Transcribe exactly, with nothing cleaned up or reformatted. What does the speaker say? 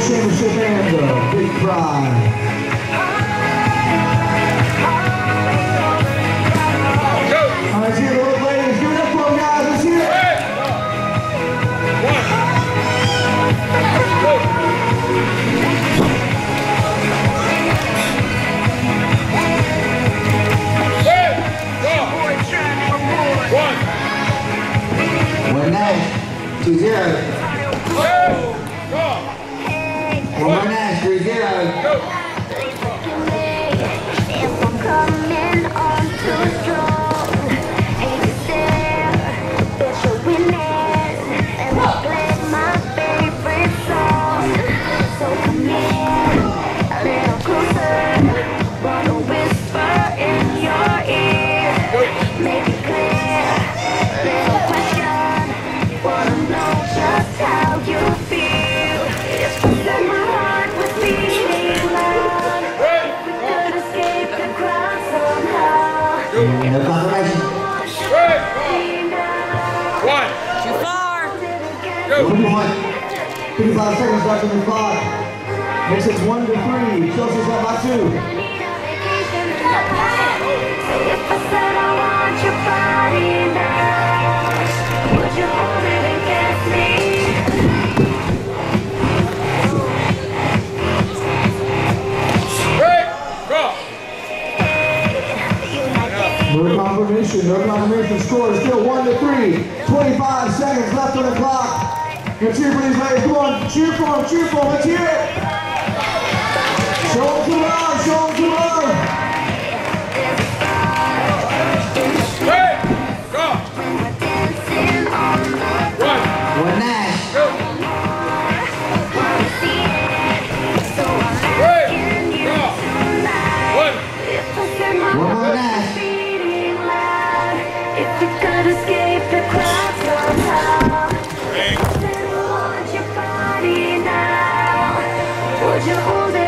championship anthem, Big Pride. All right, here, little ladies, give it up for them, guys. Let's hear it. One Nash, two zero. One more Nash, three zero. If I'm coming on too strong, ain't it sad that you're winning and I play my favorite song? So come here, a little closer, wanna whisper in your ear, make it clear, little question, wanna know just how you feel. If you set my heart was beating loud, if we could escape the crowd somehow. No confirmation. One. Too far. Go. One. fifty-five seconds left on the clock. Makes it one to three. Chelsea's up by two. If I said I want your body now, would you hold it and kiss me? No confirmation, no confirmation score. Still one to three. twenty-five seconds left on the clock. Let's cheer for these ladies. Come on, cheer for them, cheer for them. Let's hear it. Show them some love, show them some love. Hey, go. One Nash. Go. Hey, go. One. One more Nash. If you could escape the crowd somehow, I want your body now. Would you hold it?